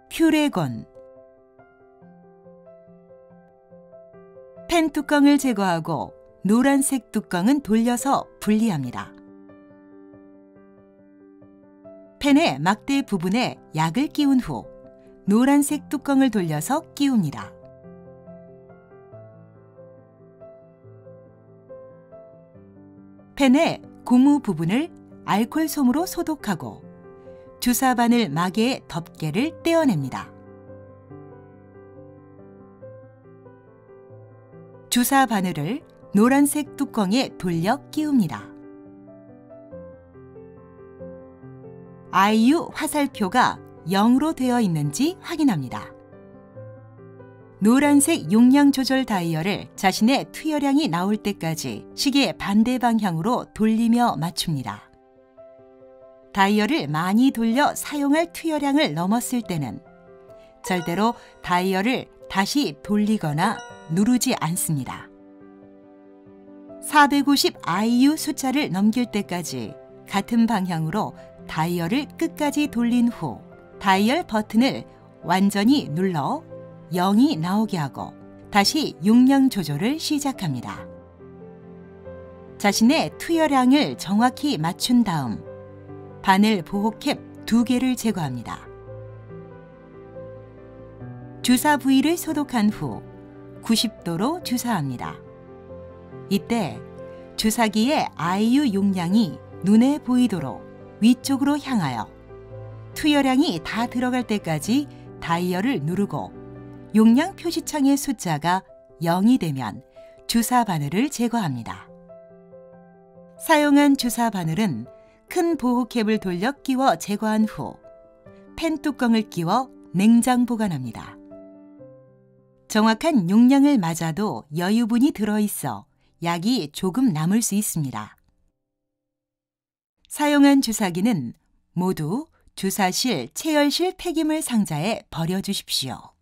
퓨레곤. 펜 뚜껑을 제거하고 노란색 뚜껑은 돌려서 분리합니다. 펜의 막대 부분에 약을 끼운 후 노란색 뚜껑을 돌려서 끼웁니다. 펜의 고무 부분을 알코올 솜으로 소독하고 주사 바늘 마개의 덮개를 떼어냅니다. 주사 바늘을 노란색 뚜껑에 돌려 끼웁니다. IU 화살표가 0으로 되어 있는지 확인합니다. 노란색 용량 조절 다이얼을 자신의 투여량이 나올 때까지 시계 반대 방향으로 돌리며 맞춥니다. 다이얼을 많이 돌려 사용할 투여량을 넘었을 때는 절대로 다이얼을 다시 돌리거나 누르지 않습니다. 450 IU 숫자를 넘길 때까지 같은 방향으로 다이얼을 끝까지 돌린 후 다이얼 버튼을 완전히 눌러 0이 나오게 하고 다시 용량 조절을 시작합니다. 자신의 투여량을 정확히 맞춘 다음 바늘 보호캡 2개를 제거합니다. 주사 부위를 소독한 후 90도로 주사합니다. 이때 주사기의 IU 용량이 눈에 보이도록 위쪽으로 향하여 투여량이 다 들어갈 때까지 다이얼을 누르고 용량 표시창의 숫자가 0이 되면 주사 바늘을 제거합니다. 사용한 주사 바늘은 큰 보호캡을 돌려 끼워 제거한 후 펜 뚜껑을 끼워 냉장 보관합니다. 정확한 용량을 맞아도 여유분이 들어있어 약이 조금 남을 수 있습니다. 사용한 주사기는 모두 주사실 체열실 폐기물 상자에 버려주십시오.